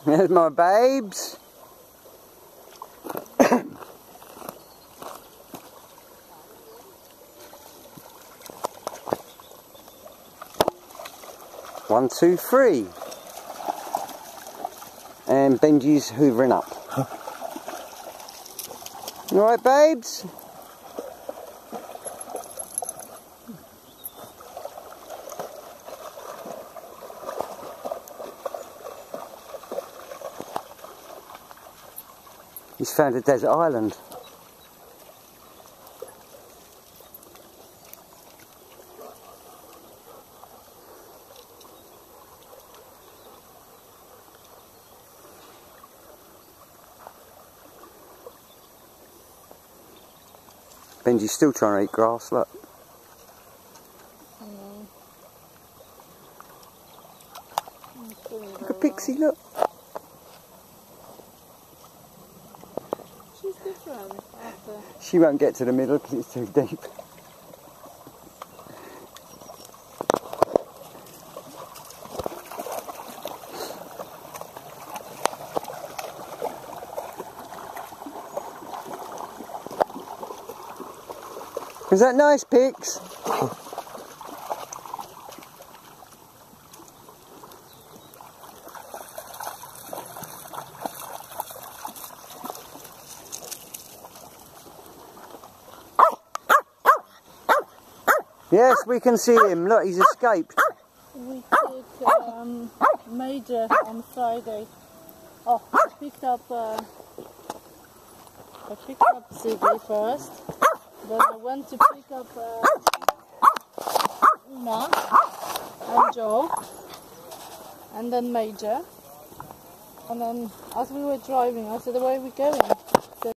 There's my babes. One, two, three. And Benji's hoovering up. You alright, babes? He's found a desert island. Benji's still trying to eat grass, look. Look at Pixie, look. She's different after. She won't get to the middle because it's too deep. Is that nice, Pix? Yes, we can see him. Look, he's escaped. We took Major on Friday. Oh, I picked up Ziggy first. Then I went to pick up Uma and Joe, and then Major. And then as we were driving, I said, "Where are we going?"